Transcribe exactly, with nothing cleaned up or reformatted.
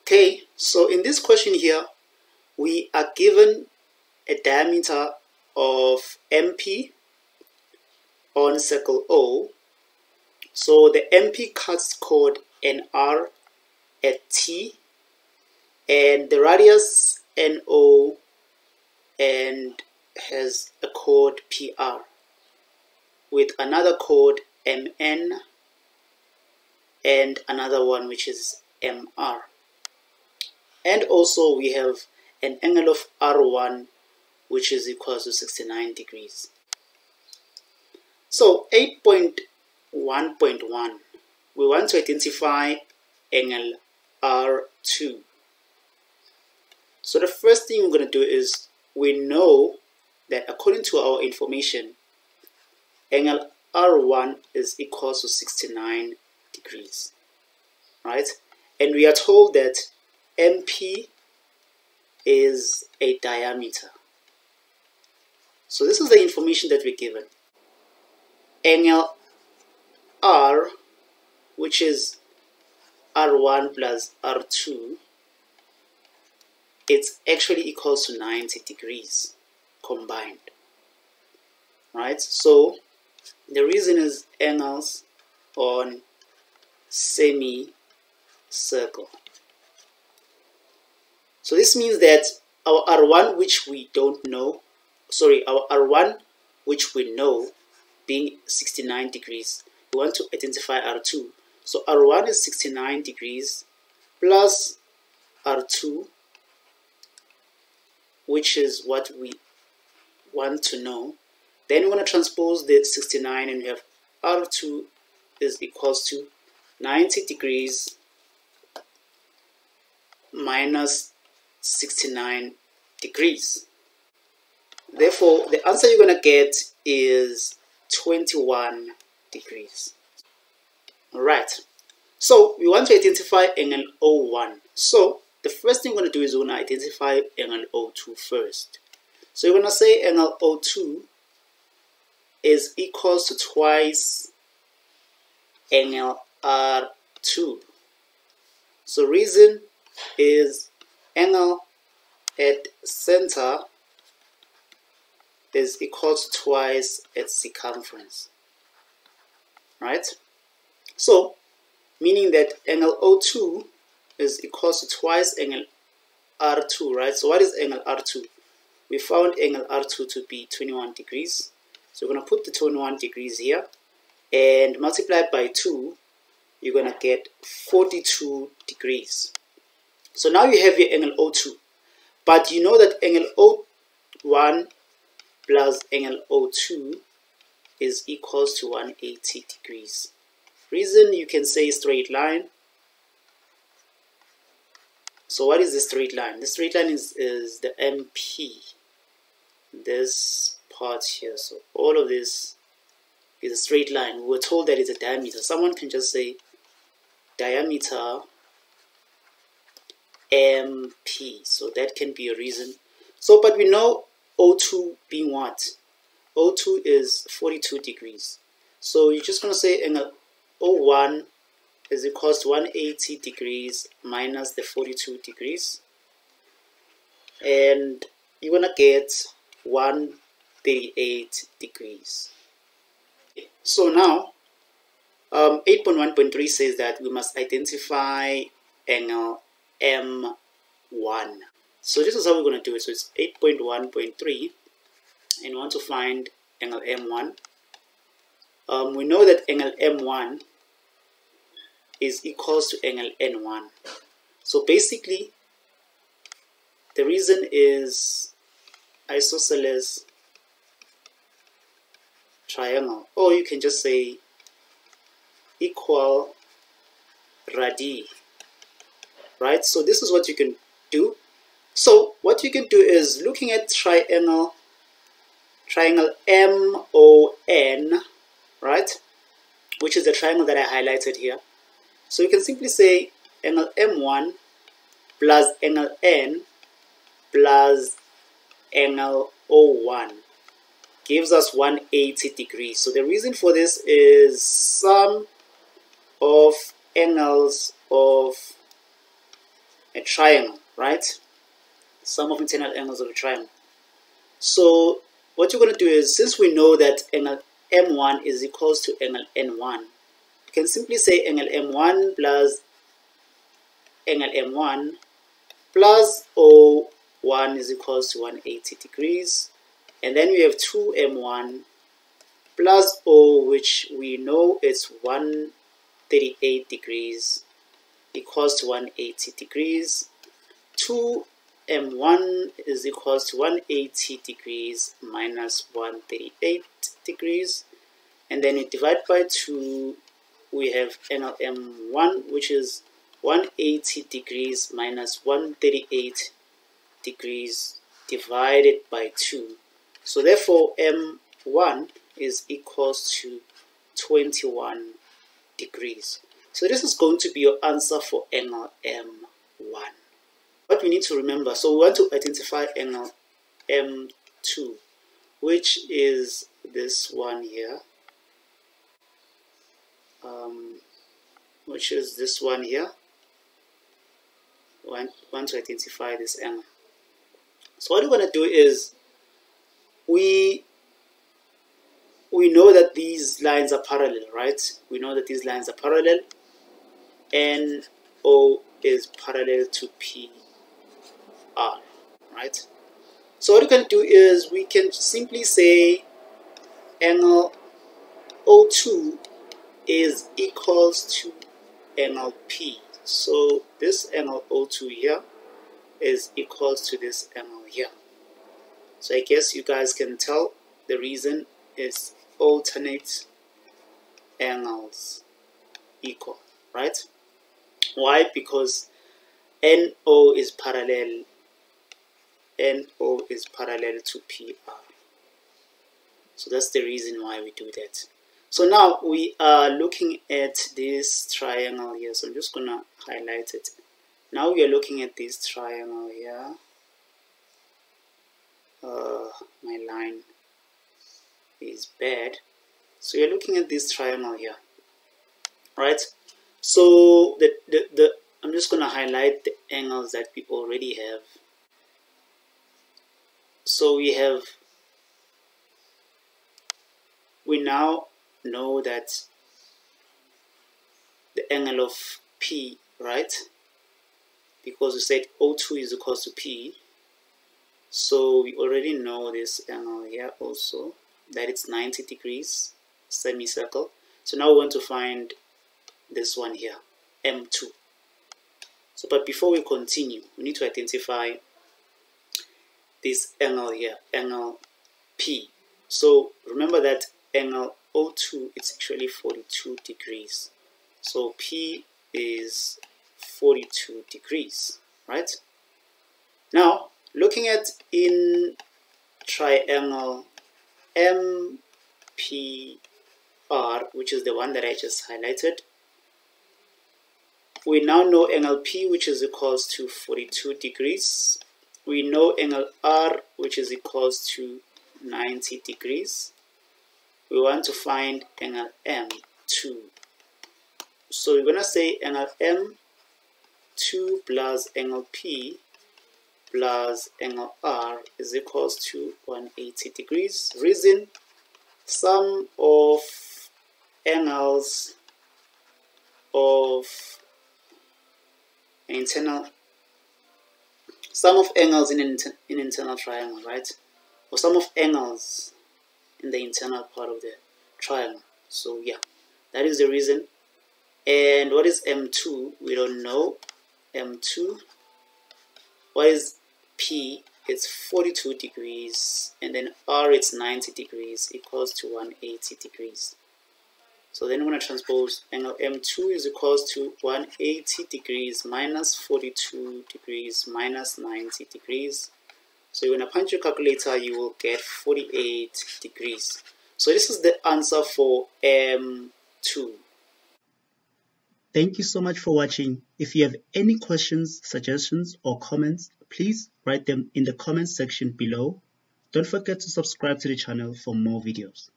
Okay, so in this question here, we are given a diameter of M P on circle O. So the M P cuts chord N R at T, and the radius N O and has a chord P R with another chord M N and another one which is M R. And also we have an angle of R one which is equal to sixty-nine degrees. So eight point one point one, we want to identify angle R two. So the first thing we're going to do is, we know that according to our information, angle R one is equal to sixty-nine degrees, right? And we are told that M P is a diameter. So this is the information that we're given. Angle R, which is R one plus R two, it's actually equals to ninety degrees combined, right? So the reason is angles on semicircle. So this means that our R one, which we don't know, sorry, our R one, which we know, being sixty-nine degrees, we want to identify R two. So R one is sixty-nine degrees plus R two, which is what we want to know. Then we're going to transpose the sixty-nine, and we have R two is equals to ninety degrees minus sixty-nine degrees. Therefore, the answer you're going to get is twenty-one degrees. Alright, so we want to identify angle O one. So the first thing we're going to do is we're going to identify angle O two first. So you're going to say angle O two is equals to twice angle R two. So reason is angle at center is equal to twice its circumference, right? So meaning that angle O two is equal to twice angle R two, right? So what is angle R two? We found angle R two to be twenty-one degrees. So we're going to put the twenty-one degrees here and multiply by two, you're going to get forty-two degrees. So now you have your angle O two, but you know that angle O one plus angle O two is equals to one hundred eighty degrees. Reason you can say straight line. So what is the straight line? The straight line is, is the M P, this part here. So all of this is a straight line. We were told that it's a diameter. Someone can just say diameter M P. So that can be a reason. So, but we know O two being what? O two is forty-two degrees. So you're just going to say angle O one is equals to one hundred eighty degrees minus the forty-two degrees. And you're going to get one hundred thirty-eight degrees. So now, um, eight point one point three says that we must identify angle M one. So this is how we're going to do it. So it's eight point one point three, and we want to find angle M one. Um, we know that angle M one is equals to angle N one. So basically, the reason is isosceles triangle, or you can just say equal radii, right? So this is what you can do. So what you can do is, looking at triangle triangle M O N, right, which is the triangle that I highlighted here. So you can simply say angle M one plus angle N plus angle O one gives us one hundred eighty degrees. So the reason for this is sum of angles of a triangle, right? Sum of internal angles of a triangle. So what you're going to do is, since we know that angle M one is equals to angle N one, you can simply say angle M one plus angle M one plus O one is equals to one hundred eighty degrees, and then we have two M one plus O, which we know is one hundred thirty-eight degrees, equals to one hundred eighty degrees. two M one is equals to one hundred eighty degrees minus one hundred thirty-eight degrees, and then we divide by two, we have angle M one, which is one hundred eighty degrees minus one hundred thirty-eight degrees divided by two. So therefore M one is equals to twenty-one degrees. So this is going to be your answer for angle M one. What we need to remember, so we want to identify angle M two, which is this one here, um, which is this one here. We want, want to identify this angle. So what we're going to do is, we we know that these lines are parallel, right? We know that these lines are parallel. N O is parallel to P R, right? So what we can do is, we can simply say angle O two is equals to angle P. So this angle O two here is equals to this angle here. So I guess you guys can tell the reason is alternate angles equal, right? Why? Because N O is parallel N O is parallel to P R. So that's the reason why we do that. So now we are looking at this triangle here. So I'm just gonna highlight it. Now we are looking at this triangle here. Uh, my line is bad. So you're looking at this triangle here, right? So the, the, the I'm just gonna highlight the angles that we already have. So we have, we now know that the angle of P, right? Because we said O two is equals to P. So we already know this angle here also, that it's ninety degrees, semicircle. So now we want to find this one here, M two. So, but before we continue, we need to identify this angle here, angle P. So remember that angle O two is actually forty-two degrees. So P is forty-two degrees, right? Now, looking at in triangle M P R, which is the one that I just highlighted, we now know angle P, which is equals to forty-two degrees. We know angle R, which is equals to ninety degrees. We want to find angle M two. So we're going to say angle M two plus angle P plus angle R is equals to one hundred eighty degrees. Reason, sum of angles of an internal sum of angles in an inter, in internal triangle, right? Or sum of angles in the internal part of the triangle. So yeah, that is the reason. And what is M two? We don't know. M two. What is P? It's forty-two degrees, and then R it's ninety degrees, equals to one hundred eighty degrees. So then we're going to transpose angle M two is equals to one hundred eighty degrees minus forty-two degrees minus ninety degrees. So you're going to punch your calculator, you will get forty-eight degrees. So this is the answer for M two. Thank you so much for watching. If you have any questions, suggestions, or comments, please write them in the comment section below. Don't forget to subscribe to the channel for more videos.